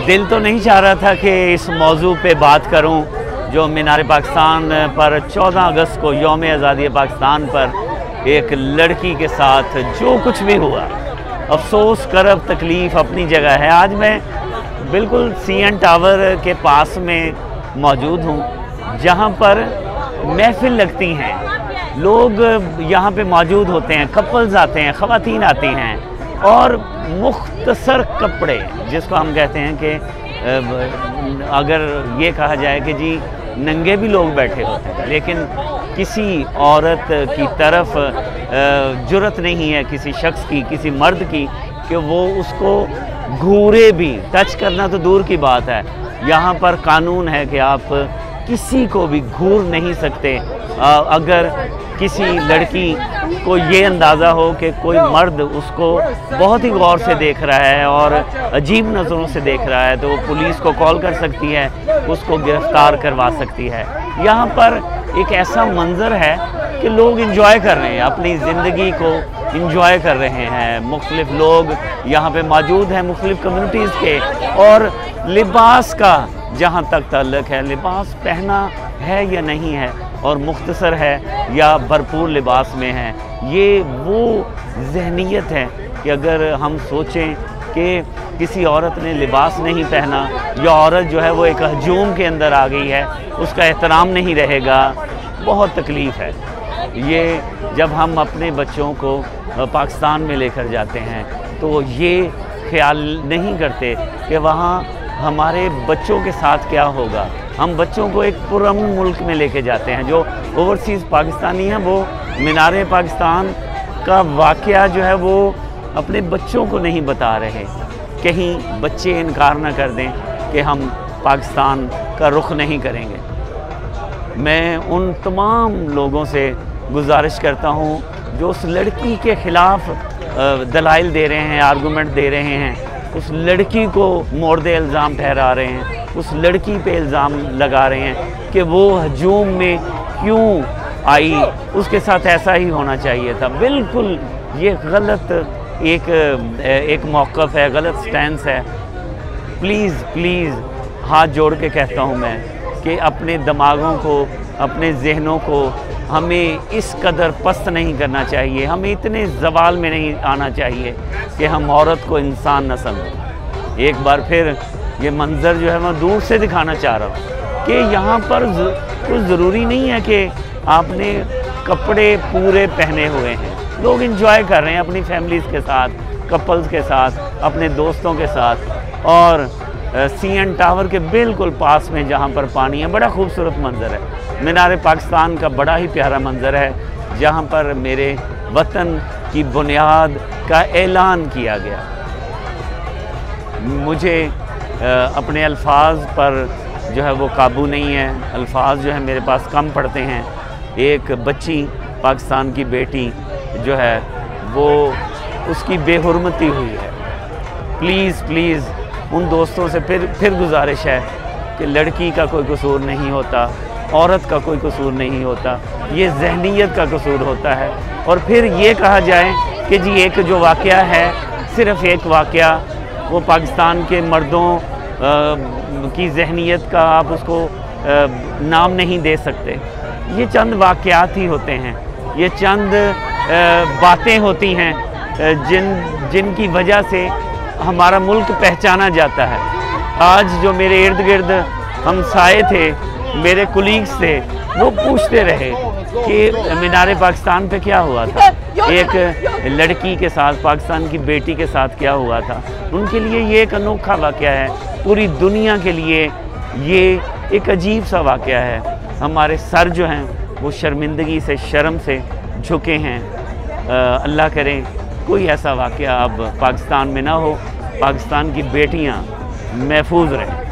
दिल तो नहीं चाह रहा था कि इस मौजू पे बात करूं जो मीनार पाकिस्तान पर 14 अगस्त को यौम आज़ादी पाकिस्तान पर एक लड़की के साथ जो कुछ भी हुआ, अफसोस करब तकलीफ़ अपनी जगह है। आज मैं बिल्कुल CN टावर के पास में मौजूद हूँ जहाँ पर महफिल लगती हैं, लोग यहाँ पे मौजूद होते हैं, कपल्स आते हैं, ख़वातीन आती हैं और मुख्तसर कपड़े जिसको हम कहते हैं कि अगर ये कहा जाए कि जी नंगे भी लोग बैठे होते हैं, लेकिन किसी औरत की तरफ जुर्रत नहीं है किसी शख्स की, किसी मर्द की, कि वो उसको घूरे भी। टच करना तो दूर की बात है, यहाँ पर कानून है कि आप किसी को भी घूर नहीं सकते। अगर किसी लड़की को ये अंदाज़ा हो कि कोई मर्द उसको बहुत ही गौर से देख रहा है और अजीब नज़रों से देख रहा है तो वो पुलिस को कॉल कर सकती है, उसको गिरफ़्तार करवा सकती है। यहाँ पर एक ऐसा मंज़र है कि लोग इंजॉय कर रहे हैं, अपनी ज़िंदगी को इंजॉय कर रहे हैं। मुख्तलिफ़ लोग यहाँ पे मौजूद हैं, मुख्तलिफ़ कम्युनिटीज़ के, और लिबास का जहाँ तक ताल्लुक़ है, लिबास पहना है या नहीं है और मुख्तसर है या भरपूर लिबास में है, ये वो ज़हनियत है कि अगर हम सोचें कि किसी औरत ने लिबास नहीं पहना या औरत जो है वो एक हजूम के अंदर आ गई है, उसका एहतराम नहीं रहेगा, बहुत तकलीफ़ है। ये जब हम अपने बच्चों को पाकिस्तान में लेकर जाते हैं तो ये ख्याल नहीं करते कि वहाँ हमारे बच्चों के साथ क्या होगा। हम बच्चों को एक पुरअमन मुल्क में लेके जाते हैं। जो ओवरसीज़ पाकिस्तानी हैं वो मीनार पाकिस्तान का वाक़या जो है वो अपने बच्चों को नहीं बता रहे, कहीं बच्चे इनकार ना कर दें कि हम पाकिस्तान का रुख नहीं करेंगे। मैं उन तमाम लोगों से गुजारिश करता हूँ जो उस लड़की के ख़िलाफ़ दलाइल दे रहे हैं, आर्गूमेंट दे रहे हैं, उस लड़की को मोर्दे इल्ज़ाम ठहरा रहे हैं, उस लड़की पे इल्ज़ाम लगा रहे हैं कि वो हजूम में क्यों आई, उसके साथ ऐसा ही होना चाहिए था। बिल्कुल ये गलत एक मौक़िफ़ है, गलत स्टैंस है। प्लीज़ हाथ जोड़ के कहता हूँ मैं कि अपने दिमागों को, अपने जहनों को हमें इस कदर पस्त नहीं करना चाहिए, हमें इतने ज़वाल में नहीं आना चाहिए कि हम औरत को इंसान न समझें। एक बार फिर ये मंज़र जो है मैं दूर से दिखाना चाह रहा हूँ कि यहाँ पर कुछ ज़रूरी नहीं है कि आपने कपड़े पूरे पहने हुए हैं। लोग इंजॉय कर रहे हैं अपनी फैमिलीज़ के साथ, कपल्स के साथ, अपने दोस्तों के साथ। और CN टावर के बिल्कुल पास में जहाँ पर पानी है, बड़ा खूबसूरत मंज़र है। मीनार पाकिस्तान का बड़ा ही प्यारा मंज़र है जहाँ पर मेरे वतन की बुनियाद का ऐलान किया गया। मुझे अपने अल्फाज पर जो है वो काबू नहीं है, अल्फाज जो है मेरे पास कम पड़ते हैं। एक बच्ची, पाकिस्तान की बेटी जो है वो उसकी बेहुरमती हुई है। प्लीज़ उन दोस्तों से फिर गुजारिश है कि लड़की का कोई कसूर नहीं होता, औरत का कोई कसूर नहीं होता, ये ज़हनियत का कसूर होता है। और फिर ये कहा जाए कि जी एक जो वाक़या है, सिर्फ़ एक वाक़या, वो पाकिस्तान के मर्दों की ज़हनियत का आप उसको नाम नहीं दे सकते। ये चंद वाक़यात ही होते हैं, ये चंद बातें होती हैं जिनकी वजह से हमारा मुल्क पहचाना जाता है। आज जो मेरे इर्द गिर्द हमसाए थे, मेरे कुलीग्स थे, वो पूछते रहे कि मीनार पाकिस्तान पे क्या हुआ था, एक लड़की के साथ, पाकिस्तान की बेटी के साथ क्या हुआ था। उनके लिए ये एक अनोखा वाक़या है, पूरी दुनिया के लिए ये एक अजीब सा वाक़या है। हमारे सर जो हैं वो शर्मिंदगी से, शर्म से झुके हैं। अल्लाह करे कोई ऐसा वाक़या अब पाकिस्तान में ना हो, पाकिस्तान की बेटियां महफूज रहें।